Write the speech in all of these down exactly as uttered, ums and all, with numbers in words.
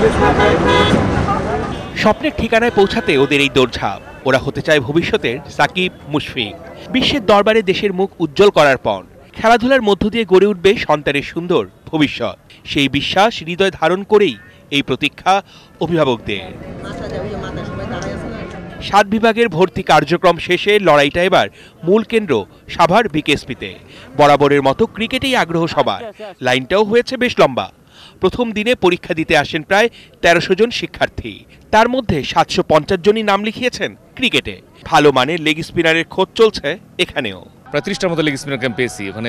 স্বপ্নের ঠিকানায় পৌঁছাতে ওদের এই দৌড়ঝাঁপ। ওরা হতে চায় ভবিষ্যতের সাকিব, মুশফিক। বিশ্বের দরবারে দেশের মুখ উজ্জ্বল করার পর খেলাধুলার মধ্য দিয়ে গড়ে উঠবে সন্তানের সুন্দর ভবিষ্যৎ। সেই বিশ্বাস হৃদয় ধারণ করেই এই প্রতীক্ষা অভিভাবকদের। সাত বিভাগের ভর্তি কার্যক্রম শেষে লড়াইটা এবার মূল কেন্দ্র সাভার বিকেএসপিতে। বরাবরের মতো ক্রিকেটেই আগ্রহ সবার, লাইনটাও হয়েছে বেশ লম্বা। প্রথম দিনে পরীক্ষা দিতে আসেন প্রায় তেরোশো জন শিক্ষার্থী। তার মধ্যে সাতশো পঞ্চাশ জনই নাম লিখিয়েছেন ক্রিকেটে। ভালো মানের লেগ স্পিনারের খোঁজ চলছে এখানেও। প্রায় ত্রিশটার মতো লেগ স্পিনার ক্যাম্প পেয়েছি। মানে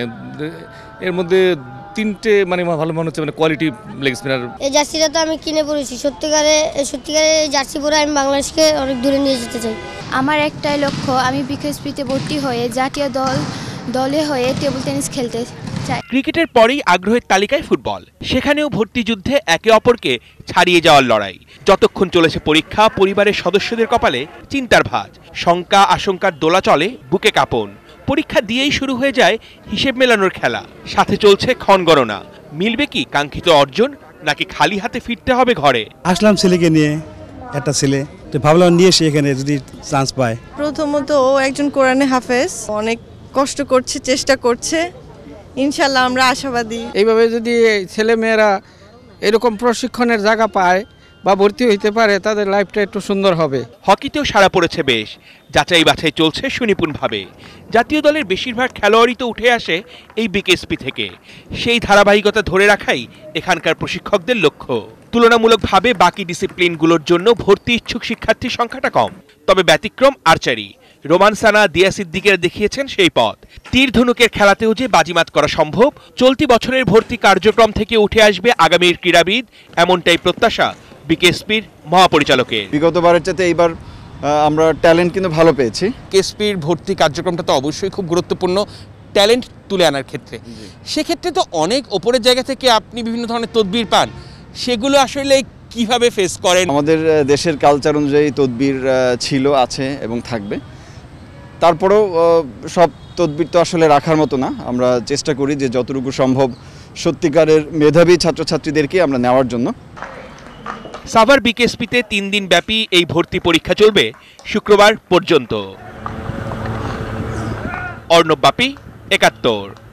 এর মধ্যে তিনটে মানে ভালো মনে হচ্ছে, মানে কোয়ালিটি লেগ স্পিনার। এই জার্সিটা তো আমি কিনে পড়েছি, সত্যিকারে সত্যিকারে এই জার্সি পরে আমি বাংলাদেশকে অনেক দূরে নিয়ে যেতে চাই। আমার একটাই লক্ষ্য, আমি বিকেএসপিতে ভর্তি হয়ে জাতীয় দল দলে হয়ে টেবিল টেনিস খেলতে চাই। ক্রিকেটের পরেই আগ্রহের তালিকায় ফুটবল। সেখানেও ভর্তি যুদ্ধে একে অপরকে ছাড়িয়ে যাওয়ার লড়াই। যতক্ষণ চলেছে পরীক্ষা, পরিবারের সদস্যদের কপালে চিন্তার ভাঁজ। শঙ্কা আশঙ্কার দোলা চলে বুকে কাঁপন। পরীক্ষা দিয়েই শুরু হয়ে যায় হিসেব মেলানোর খেলা। সাথে চলছে ক্ষণ গণনা। মিলবে কি কাঙ্ক্ষিত অর্জন, নাকি খালি হাতে ফিরতে হবে ঘরে? আসলাম ছেলেকে নিয়ে, একটা ছেলে তো ভাবলাম নিয়ে এসে এখানে যদি চান্স পায়। প্রথমত ও একজন কোরআনে হাফেজ, অনেক কষ্ট করছে, চেষ্টা করছে। ইনশাল্লাহ আমরা আশাবাদী। এইভাবে যদি ছেলে মেয়েরা এরকম প্রশিক্ষণের জায়গা পায় বা ভর্তি হইতে পারে, তাদের লাইফটা একটু সুন্দর হবে। হকিতেও সাড়া পড়েছে বেশ। যাচাই বাছাই চলছে সুনিপুণভাবে। জাতীয় দলের বেশিরভাগ খেলোয়াড়ই তো উঠে আসে এই বিকেএসপি থেকে। সেই ধারাবাহিকতা ধরে রাখাই এখানকার প্রশিক্ষকদের লক্ষ্য। তুলনামূলকভাবে বাকি ডিসিপ্লিনগুলোর জন্য ভর্তি ইচ্ছুক শিক্ষার্থীর সংখ্যাটা কম। তবে ব্যতিক্রম আর্চারি। রোমানসানা, দিয়া সিদ্দিকেরা দেখিয়েছেন সেই পথ। তীর ধনুকের খেলাতেও যে বাজিমাত করা সম্ভব। চলতি বছরের ভর্তি কার্যক্রম থেকে উঠে আসবে আগামীর ক্রীড়াবিদ, এমনটাই প্রত্যাশা বিকেএসপির মহাপরিচালকের। বিগতবারের চাইতে এইবার আমরা ট্যালেন্ট কিন্তু ভালো পেয়েছি। বিকেএসপির ভর্তি কার্যক্রমটা তো অবশ্যই খুব গুরুত্বপূর্ণ ট্যালেন্ট তুলে আনার ক্ষেত্রে। সেক্ষেত্রে তো অনেক ওপরের জায়গা থেকে আপনি বিভিন্ন ধরনের তদবির পান, সেগুলো আসলে কিভাবে ফেস করেন? আমাদের দেশের কালচার অনুযায়ী তদবির ছিল, আছে এবং থাকবে। তারপরেও সব তদবির তো আসলে রাখার মতো না। আমরা চেষ্টা করি যে যতটুকু সম্ভব সত্যিকারের মেধাবী ছাত্রছাত্রীদেরকে আমরা নেওয়ার জন্য। সাভার বিকেএসপিতে তিন দিন ব্যাপী এই ভর্তি পরীক্ষা চলবে শুক্রবার পর্যন্ত। অর্ণব বাপি, একাত্তর।